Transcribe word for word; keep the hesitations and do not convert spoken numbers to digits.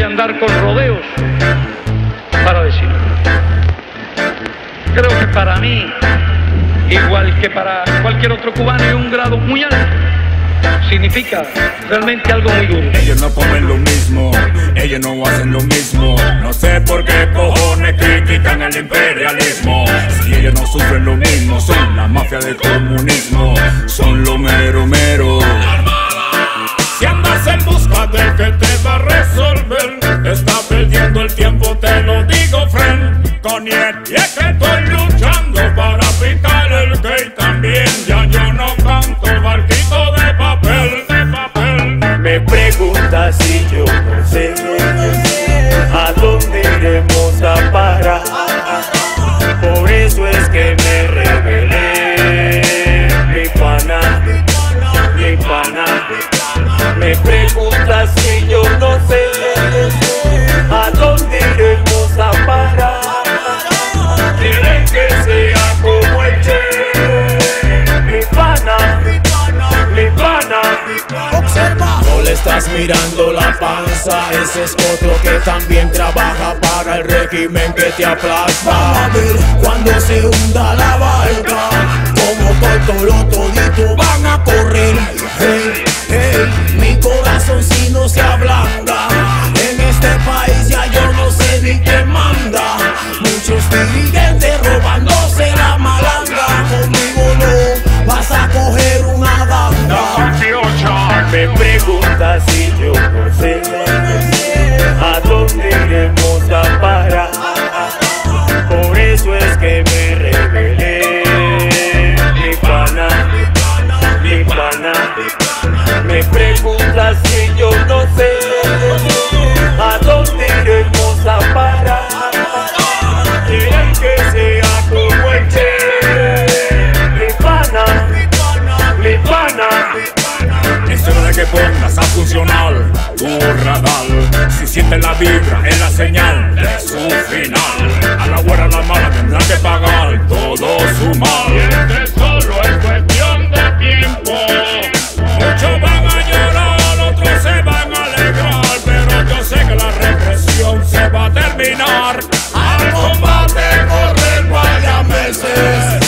voy a andar con rodeos para decirlo. Creo que para mí, igual que para cualquier otro cubano, hay un grado muy alto. Significa realmente algo muy duro. Ellos no comen lo mismo, ellos no hacen lo mismo. No sé por qué cojones critican el imperialismo. Si ellos no sufren lo mismo, son la mafia del comunismo. Son lo mero mero. Si andas en busca del que te va a resolver, está perdiendo el tiempo, te lo digo, friend. Coniet, y es que estoy luchando para picar el que también. Ya yo no canto barquito de papel, de papel. Me pregunta si yo no sé a dónde iremos a parar. Por eso es que me rebelé, mi pana, mi pana. Me pregunta si yo no sé a dónde iremos a parar. Quieren que sea como el Che, mi pana, mi pana. Observa. No le estás mirando la panza, ese es otro que también trabaja para el régimen que te aplasta. Vamos a ver cuando se hunda la barca, como Tortolo todito van a correr. Hey, hey, mi corazón si no se ablanda. En este país ya yo no sé ni quién manda. Muchos dirigentes robándose la malanga. Conmigo no vas a coger una ganga. Me pregunta si yo no sé a dónde iremos a parar. Por eso es que me rebelé, mi pana, mi pana. Me pregunta si yo no sé a dónde iremos a parar. Quieren que sea como el Che, mi pana, mi pana. Es hora de que pongas a funcionar tu radar. Si sientes la vibra, es la señal de su final. A la buena, a la mala tendrán que pagar todo su mal. Este solo es cuestión de tiempo. Muchos van a llorar, otros se van a alegrar, pero yo sé que la represión se va a terminar. Al combate corren varias meses.